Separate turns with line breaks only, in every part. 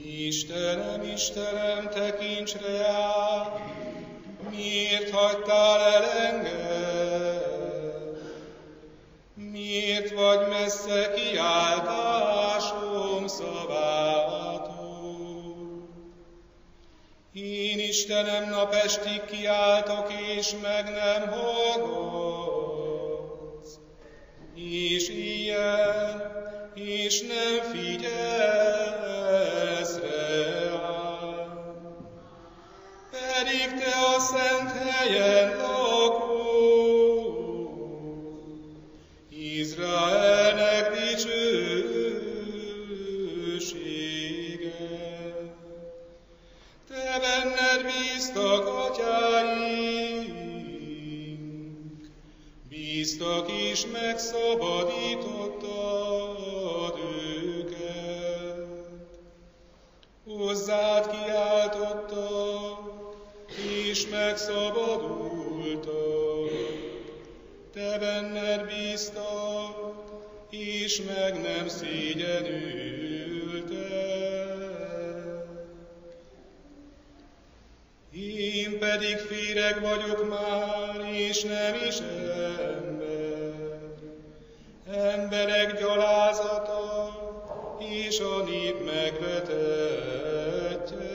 Istenem, Istenem, tekints reám, miért hagytál el engem? Miért vagy messze kiáltásom szavától? Én, Istenem, napestig kiáltok, és meg nem hallgatsz, és ilyen, és nem figyelsz reám. Pedig te a szent helyen lakó, Izraelnek dicsősége. Te benned bíztak atyáink, bíztak és megszabadítottad őket. Hozzád kiáltottak, és megszabadultak. Te benned bíztak, és meg nem szégyenültek. Én pedig féreg vagyok már, és nem is ember. Emberek gyalázata, és a nép megvetetje.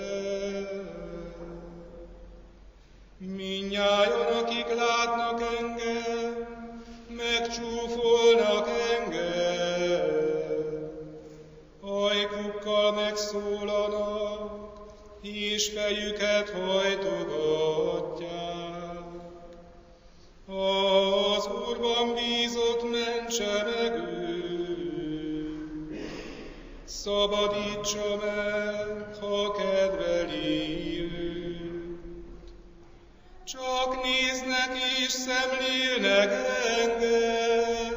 Mindnyájan, akik látnak engem, megcsúfolnak engem. Ajkukkal megszólanak, és fejüket hajtogatják. Az Úrban bízott, mentse meg őt, szabadítsa meg, ha kedveli őt. Csak néznek és szemlélnek engem.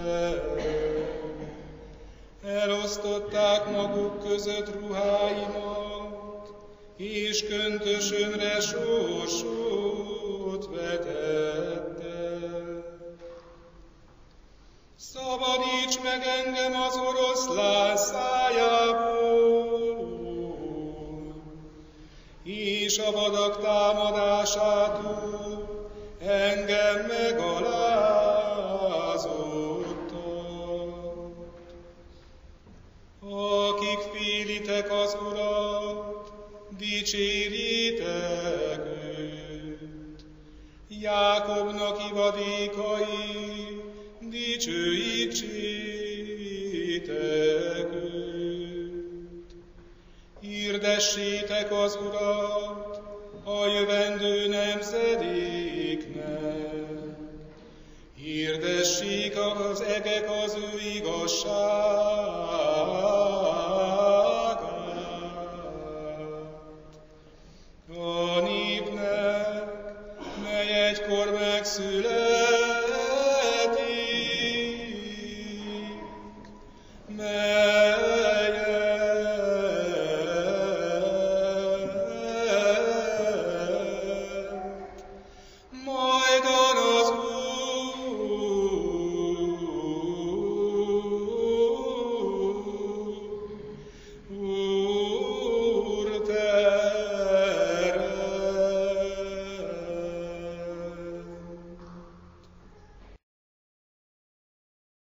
Elosztották maguk között ruháimat, és köntösömre sorsot vetettek. Szabadíts meg engem az oroszlán szájából, és a vadak támadásától engem megalázottak. Akik félitek az Urat, dicséritek őt. Jákobnak ivadékai, dicsőítsétek őt. Hirdessétek az Urat a jövendő nemzedéknek. Hirdessék az egek az ő igazságát.